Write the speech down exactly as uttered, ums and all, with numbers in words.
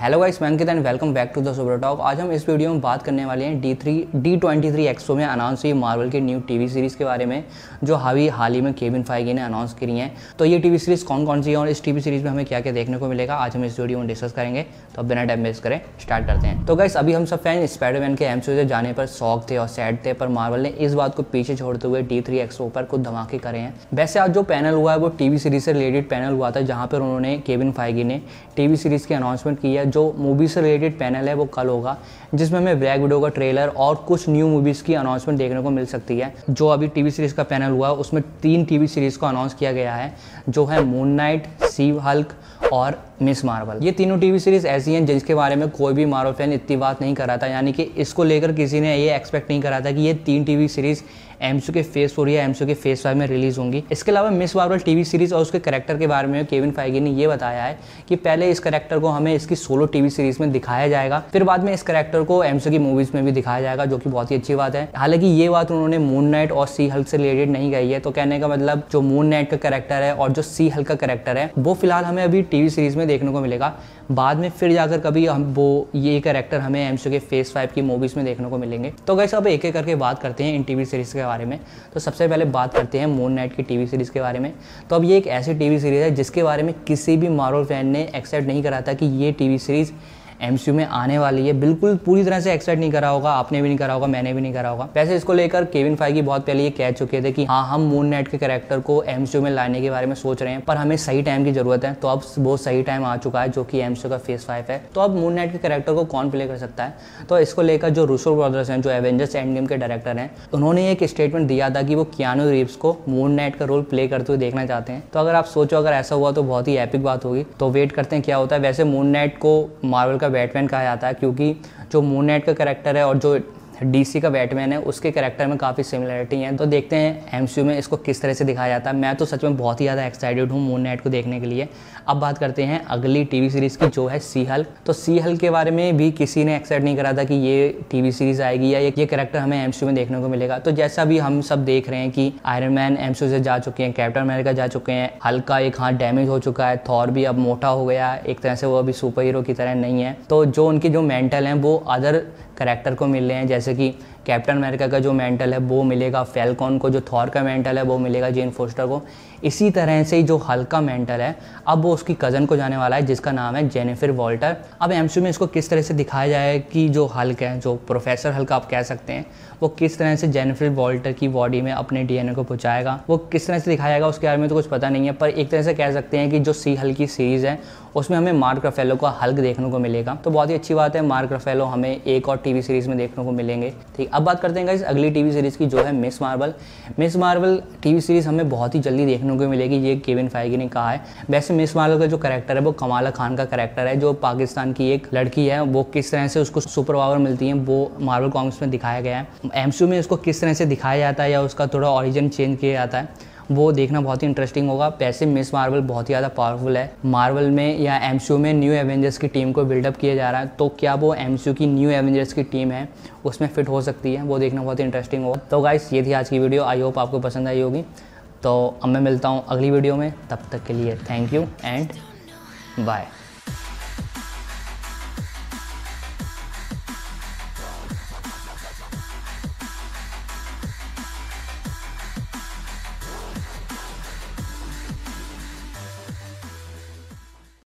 Hello guys, मैं Ankit and welcome back to the super talk. आज हम इस वीडियो में बात करने वाले हैं D three D twenty three expo में अनाउंस हुई मार्वल की न्यू टीवी सीरीज़ के बारे में, जो हावी हाल ही में केविन फाइगी ने अनाउंस करी हैं। तो ये टीवी सीरीज़ कौन कौन सी है और इस टीवी सीरीज़ में हमें क्या क्या देखने को मिलेगा, आज हम इस वीडियो में डिस्कस करेंगे। तो अब बिना टाइम वेस्ट करें स्टार्ट करते हैं। तो गाइस, अभी हम सब फैन स्पाइडरमैन के एमसीयू से जाने पर शौक थे और सैड थे, पर मार्वल ने इस बात को पीछे छोड़ते हुए डी थ्री एक्सपो पर कुछ धमाके करे हैं। वैसे आज जो पैनल हुआ है वो टीवी सीरीज़ से रिलेटेड पैनल हुआ था, जहाँ पर उन्होंने केविन फाइगी ने टीवी सीरीज़ की अनाउंसमेंट की है। जो मूवी से रिलेटेड पैनल है वो कल होगा, जिसमें हमें ब्लैक विडो का ट्रेलर और कुछ न्यू मूवीज़ की अनाउंसमेंट देखने को मिल सकती है। जो अभी टीवी सीरीज़ का पैनल हुआ उसमें तीन टीवी सीरीज़ को अनाउंस किया गया है, जो है मूननाइट, सी हल्क और मिस मार्वल। ये तीनों टीवी सीरीज़ ऐसी हैं जिसके बारे में कोई भी मार्वल फैन इतनी बात नहीं कर रहा था, यानी कि इसको लेकर किसी ने ये एक्सपेक्ट नहीं करा था कि ये तीन टीवी सीरीज़ एमसीयू के फेज फोर या एमसीयू के फेज फाइव में रिलीज होंगी। इसके अलावा मिस मार्वल टीवी सीरीज़ और उसके कैरेक्टर के बारे में केविन फाइगी ने ये बताया है कि पहले इस कैरेक्टर को हमें इसकी सोलो टीवी सीरीज़ में दिखाया जाएगा, फिर बाद में इस कैरेक्टर को एमसीयू की मूवीज़ में भी दिखाया जाएगा, जो कि बहुत ही अच्छी बात है। हालांकि ये बात उन्होंने मूननाइट और सी हल्क से रिलेटेड नहीं कही है। तो कहने का मतलब जो मूननाइट का कैरेक्टर है और जो सी हल्क का कैरेक्टर है वो फिलहाल हमें अभी टीवी सीरीज़ में देखने को मिलेगा, बाद में फिर जाकर कभी हम वो ये कैरेक्टर हमें एमसीयू के फेज फाइव की मूवीज़ में देखने को मिलेंगे। तो गाइस, अब एक एक करके बात करते हैं इन टीवी सीरीज़ के बारे में। तो सबसे पहले बात करते हैं मूननाइट की टीवी सीरीज़ के बारे में। तो अब ये एक ऐसी टीवी सीरीज़ है जिसके बारे में किसी भी मार्वल फैन ने एक्सेप्ट नहीं करा था कि ये टीवी सीरीज़ एमसीयू में आने वाली है। बिल्कुल पूरी तरह से एक्सपेक्ट नहीं करा होगा, आपने भी नहीं करा होगा, मैंने भी नहीं करा होगा। वैसे इसको लेकर केविन फाइगी बहुत पहले ये कह चुके थे कि हाँ, हम मूननाइट के कैरेक्टर को एमसीयू में लाने के बारे में सोच रहे हैं, पर हमें सही टाइम की जरूरत है। तो अब वो सही टाइम आ चुका है, जो कि एमसीयू का फेज फाइव है। तो अब मूननाइट के कैरेक्टर को कौन प्ले कर सकता है, तो इसको लेकर जो रूसो ब्रदर्स हैं, जो एवेंजर्स एंड गेम के डायरेक्टर हैं, उन्होंने एक स्टेटमेंट दिया था कि वो कियानू रीव्स को मूननाइट का रोल प्ले करते हुए देखना चाहते हैं। तो अगर आप सोचो अगर ऐसा हुआ तो बहुत ही एपिक बात होगी। तो वेट करते हैं क्या होता है। वैसे मूननाइट को मार्वल का बैटमैन कहा जाता है, क्योंकि जो मूननाइट का कैरेक्टर है और जो डीसी का बैटमैन है उसके कैरेक्टर में काफ़ी सिमिलरिटी है। तो देखते हैं एमसीयू में इसको किस तरह से दिखाया जाता है। मैं तो सच में बहुत ही ज़्यादा एक्साइटेड हूँ मूननाइट को देखने के लिए। अब बात करते हैं अगली टीवी सीरीज़ की, जो है सी हल्क। तो सी हल्क के बारे में भी किसी ने एक्सेप्ट नहीं करा था कि ये टीवी सीरीज़ आएगी या ये कैरेक्टर हमें एमसीयू में देखने को मिलेगा। तो जैसा भी हम सब देख रहे हैं कि आयरन मैन एमसीयू से जा चुके हैं, कैप्टन अमेरिका जा चुके हैं, हल्क का एक हाथ डैमेज हो चुका है, थॉर भी अब मोटा हो गया है, एक तरह से वो अभी सुपर हीरो की तरह नहीं है। तो जो उनकी जो मेंटल हैं वो अदर कैरेक्टर को मिल रहे हैं, जैसे कि कैप्टन अमेरिका का जो मेंटल है वो मिलेगा फैल्कॉन को, जो थॉर का मेंटल है वो मिलेगा जेन फोस्टर को। इसी तरह से ही जो हल्क का मेंटल है अब वो उसकी कज़न को जाने वाला है, जिसका नाम है जेनिफर वॉल्टर। अब एमसीयू में इसको किस तरह से दिखाया जाए कि जो हल्क है, जो प्रोफेसर हल्क आप कह सकते हैं, वो किस तरह से जेनिफर वॉल्टर की बॉडी में अपने डीएनए को पहुंचाएगा, वो किस तरह से दिखाया जाएगा उसके बारे में तो कुछ पता नहीं है। पर एक तरह से कह सकते हैं कि जो सी हल्क की सीरीज़ है उसमें हमें मार्क रफेलो का हल्क देखने को मिलेगा। तो बहुत ही अच्छी बात है, मार्क रफेलो हमें एक और टीवी सीरीज़ में देखने को मिलेंगे। ठीक, अब बात करते हैं गाइस अगली टीवी सीरीज़ की, जो है Miss Marvel. Miss Marvel TV series हमें बहुत ही जल्दी देखने को मिलेगी, ये केविन फाइगी ने कहा है। वैसे मिस मार्वल का जो कैरेक्टर है वो कमाला खान का कैरेक्टर है, जो पाकिस्तान की एक लड़की है। वो किस तरह से उसको सुपर पावर मिलती है वो मार्वल कॉमिक्स में दिखाया गया है। एमसीयू में इसको किस तरह से दिखाया जाता है या उसका थोड़ा ओरिजिन चेंज किया जाता है वो देखना बहुत ही इंटरेस्टिंग होगा। वैसे मिस मार्वल बहुत ही ज़्यादा पावरफुल है। मार्वल में या एमसीयू में न्यू एवेंजर्स की टीम को बिल्डअप किया जा रहा है, तो क्या वो एमसीयू की न्यू एवेंजर्स की टीम है उसमें फिट हो सकती है, वो देखना बहुत ही इंटरेस्टिंग होगा। तो गाइस, ये थी आज की वीडियो, आई होप आपको पसंद आई होगी। तो अब मैं मिलता हूँ अगली वीडियो में, तब तक के लिए थैंक यू एंड बाय।